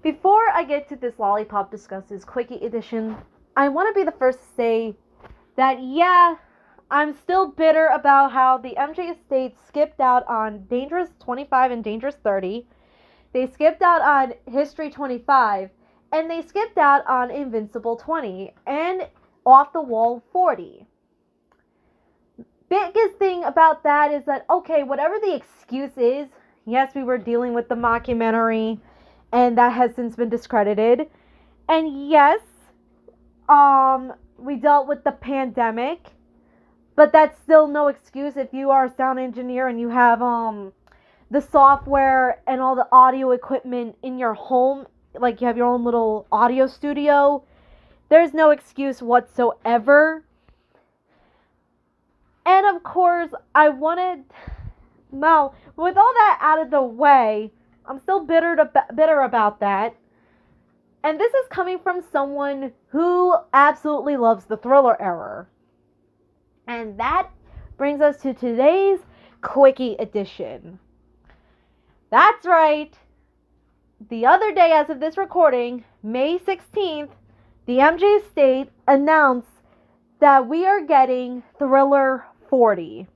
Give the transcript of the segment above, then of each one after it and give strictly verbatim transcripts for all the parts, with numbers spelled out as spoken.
Before I get to this Lollypop Discusses Quickie edition, I want to be the first to say that, yeah, I'm still bitter about how the M J estate skipped out on Dangerous twenty-five and Dangerous thirty. They skipped out on History twenty-five, and they skipped out on Invincible twenty and Off the Wall forty. Biggest thing about that is that, okay, whatever the excuse is, yes, we were dealing with the mockumentary, and that has since been discredited. And yes, um, we dealt with the pandemic, but that's still no excuse if you are a sound engineer and you have um the software and all the audio equipment in your home, like you have your own little audio studio. There's no excuse whatsoever. And of course, I wanted, well, with all that out of the way, I'm still bitter to, bitter about that. And this is coming from someone who absolutely loves the Thriller era. And that brings us to today's Quickie edition. That's right. The other day, as of this recording, May sixteenth, the M J estate announced that we are getting Thriller forty.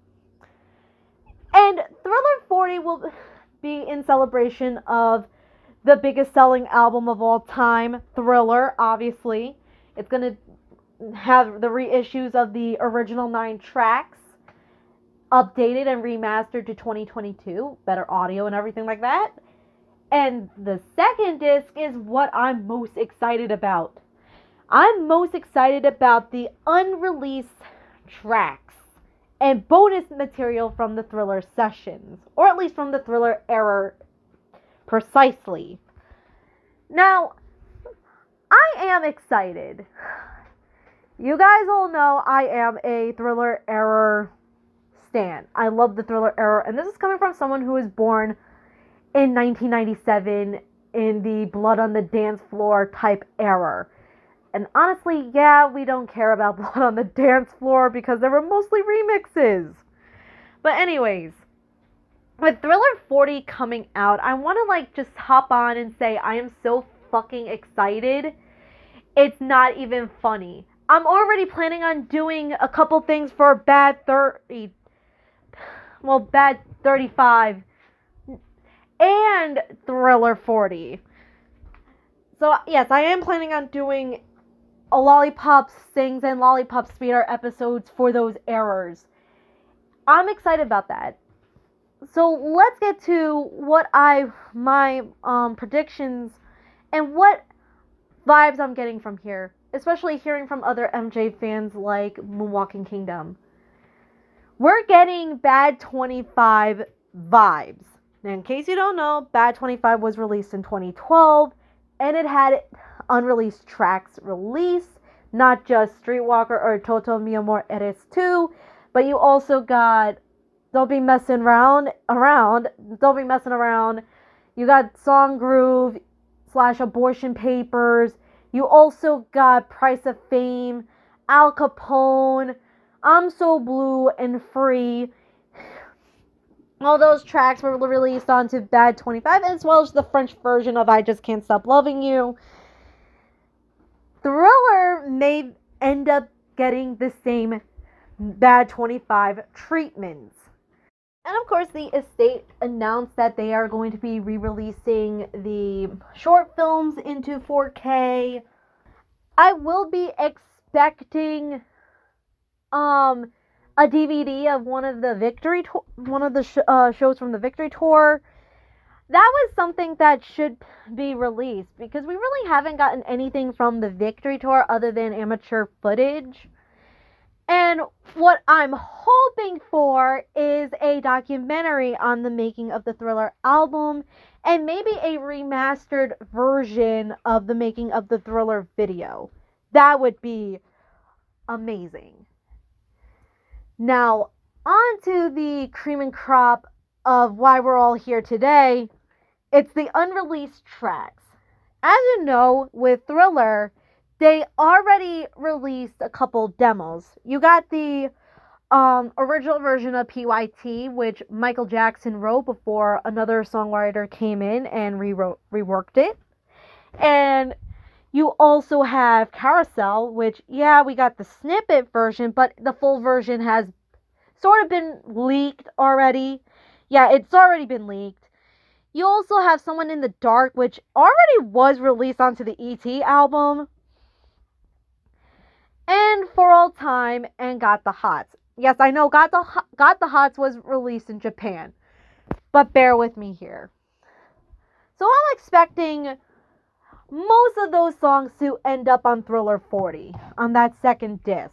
And Thriller forty will be in celebration of the biggest selling album of all time, Thriller, obviously. It's going to have the reissues of the original nine tracks updated and remastered to twenty twenty-two, better audio and everything like that. And the second disc is what I'm most excited about. I'm most excited about the unreleased tracks and bonus material from the Thriller sessions, or at least from the Thriller era precisely. Now, I am excited. You guys all know I am a Thriller era stan. I love the Thriller era, and this is coming from someone who was born in nineteen ninety-seven in the blood on the dance floor type era. And honestly, yeah, we don't care about blood on the dance floor because they were mostly remixes. But anyways, with Thriller forty coming out, I want to like just hop on and say I am so fucking excited. It's not even funny. I'm already planning on doing a couple things for Bad thirty, well, Bad thirty-five and Thriller forty. So yes, I am planning on doing a Lollypop Sings and Lollypop Speed Art episodes for those errors. I'm excited about that. So let's get to what I, my um, predictions and what vibes I'm getting from here, especially hearing from other M J fans like Moonwalking Kingdom. We're getting Bad twenty-five vibes. Now, in case you don't know, Bad twenty-five was released in twenty twelve, and it had unreleased tracks released, not just Streetwalker or Toto Mi Amor Eres two, but you also got Don't Be Messing Around, around, Don't Be Messing Around. You got Song Groove slash Abortion Papers. You also got Price of Fame, Al Capone, I'm So Blue, and Free. All those tracks were released onto Bad twenty-five, as well as the French version of I Just Can't Stop Loving You. Thriller may end up getting the same Bad twenty-five treatments. And of course, the estate announced that they are going to be re-releasing the short films into four K. I will be expecting um a D V D of one of the Victory to- one of the sh- uh, shows from the Victory Tour. That was something that should be released because we really haven't gotten anything from the Victory Tour other than amateur footage. And what I'm hoping for is a documentary on the making of the Thriller album and maybe a remastered version of the making of the Thriller video. That would be amazing. Now, on to the cream and crop of why we're all here today. It's the unreleased tracks. As you know, with Thriller, they already released a couple demos. You got the um, original version of P Y T, which Michael Jackson wrote before another songwriter came in and rewrote, reworked it. And you also have Carousel, which, yeah, we got the snippet version, but the full version has sort of been leaked already. Yeah, it's already been leaked. You also have Someone in the Dark, which already was released onto the E T album. And For All Time and Got the Hots. Yes, I know Got the, Got the Hots was released in Japan, but bear with me here. So I'm expecting most of those songs to end up on Thriller forty, on that second disc.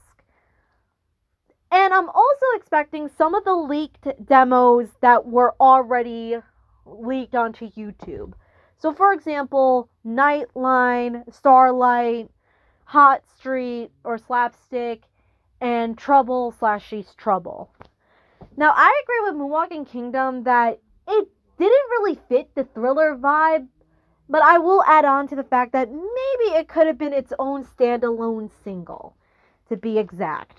And I'm also expecting some of the leaked demos that were already leaked onto YouTube. So for example, Nightline, Starlight, Hot Street or Slapstick, and Trouble slash She's Trouble. Now I agree with Moonwalking Kingdom that it didn't really fit the Thriller vibe, but I will add on to the fact that maybe it could have been its own standalone single, to be exact.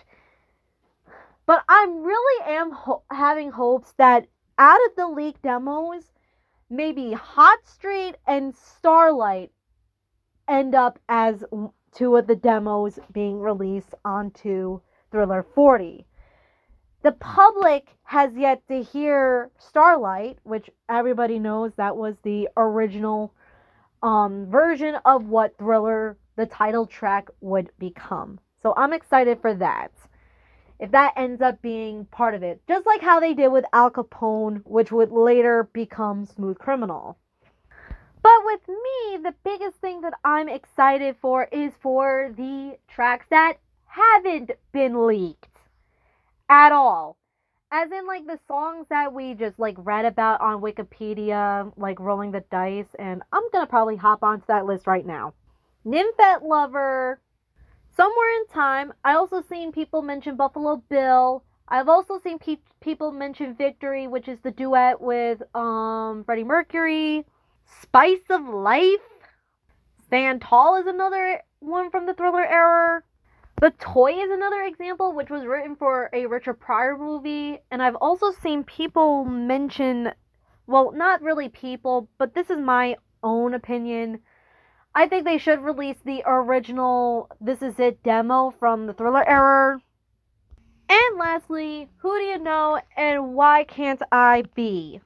But I really am ho- having hopes that out of the leaked demos, maybe Hot Street and Starlight end up as two of the demos being released onto Thriller forty. The public has yet to hear Starlight, which everybody knows that was the original um, version of what Thriller, the title track, would become. So I'm excited for that, if that ends up being part of it. Just like how they did with Al Capone, which would later become Smooth Criminal. But with me, the biggest thing that I'm excited for is for the tracks that haven't been leaked at all. As in, like, the songs that we just, like, read about on Wikipedia, like Rolling the Dice, and I'm gonna probably hop onto that list right now. Nymphet Lover, Somewhere in Time. I also seen people mention Buffalo Bill. I've also seen pe- people mention Victory, which is the duet with um Freddie Mercury. Spice of Life. Stand Tall is another one from the Thriller era. The Toy is another example, which was written for a Richard Pryor movie. And I've also seen people mention, well, not really people, but this is my own opinion. I think they should release the original This Is It demo from the Thriller era. And lastly, Who Do You Know and Why Can't I Be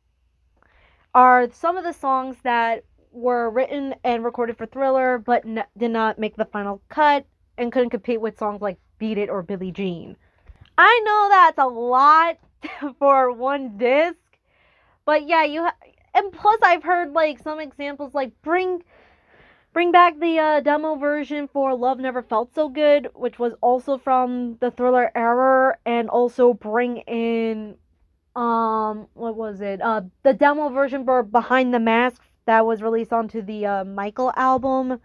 are some of the songs that were written and recorded for Thriller, but n- did not make the final cut and couldn't compete with songs like Beat It or Billie Jean. I know that's a lot for one disc, but yeah, you ha- and plus I've heard like some examples like bring bring back the uh, demo version for Love Never Felt So Good, which was also from the Thriller era, and also bring in um what was it uh the demo version for Behind the Mask that was released onto the uh, Michael album.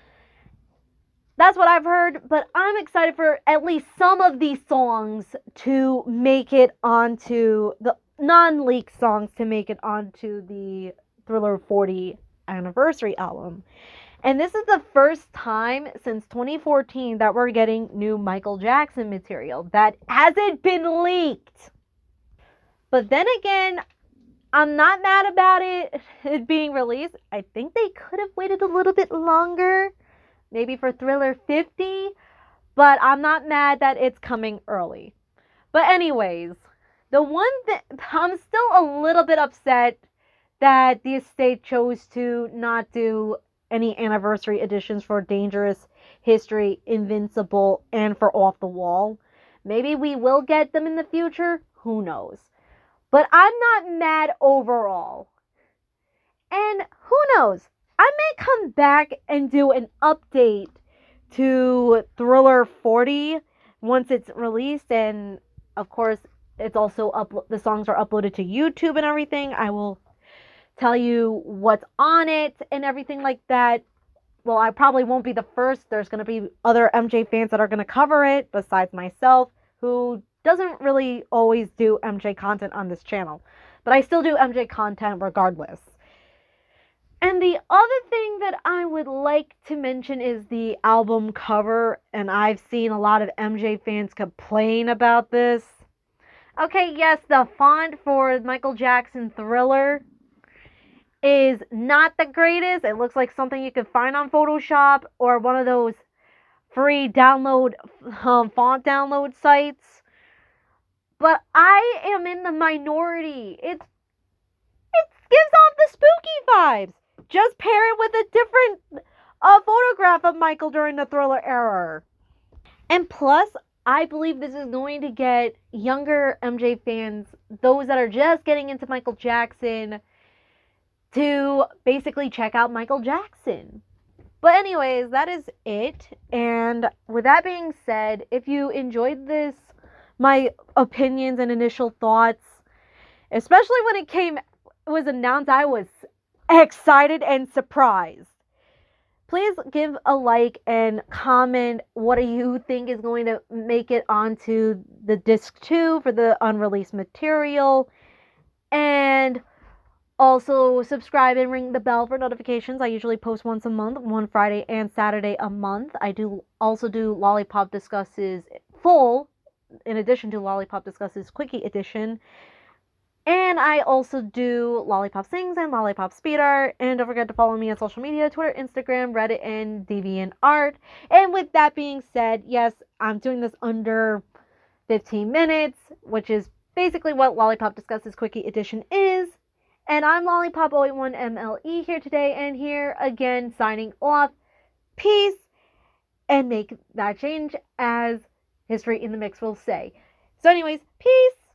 That's what I've heard, but I'm excited for at least some of these songs to make it onto the non-leaked songs to make it onto the Thriller forty anniversary album. And this is the first time since twenty fourteen that we're getting new Michael Jackson material that hasn't been leaked. But then again, I'm not mad about it, it being released. I think they could have waited a little bit longer, maybe for Thriller fifty, but I'm not mad that it's coming early. But anyways, the one that I'm still a little bit upset that the estate chose to not do any anniversary editions for Dangerous, History, Invincible, and for Off the Wall. Maybe we will get them in the future, who knows. But I'm not mad overall. And who knows, I may come back and do an update to Thriller forty once it's released, and of course it's also up the songs are uploaded to YouTube and everything. I will tell you what's on it and everything like that. Well, I probably won't be the first. There's going to be other M J fans that are going to cover it besides myself, who doesn't really always do M J content on this channel. But I still do M J content regardless. And the other thing that I would like to mention is the album cover, and I've seen a lot of M J fans complain about this. Okay, yes, the font for Michael Jackson Thriller is not the greatest. It looks like something you can find on Photoshop or one of those free download um, font download sites. But I am in the minority. It's it gives off the spooky vibes. Just pair it with a different uh, photograph of Michael during the Thriller era. And plus, I believe this is going to get younger M J fans, those that are just getting into Michael Jackson, to basically check out Michael Jackson. But anyways, that is it. And with that being said, if you enjoyed this, my opinions and initial thoughts, especially when it came, it was announced, I was excited and surprised. Please give a like and comment what do you think is going to make it onto the disc two for the unreleased material. And also, subscribe and ring the bell for notifications. I usually post once a month, one Friday and Saturday a month. I do also do Lollypop Discusses full, in addition to Lollypop Discusses Quickie edition. And I also do Lollypop Sings and Lollypop Speed Art. And don't forget to follow me on social media, Twitter, Instagram, Reddit, and DeviantArt. And with that being said, yes, I'm doing this under fifteen minutes, which is basically what Lollypop Discusses Quickie edition is. And I'm Lollypop zero eight one M L E here today, and here again signing off. Peace, and make that change, as history in the mix will say. So anyways, peace.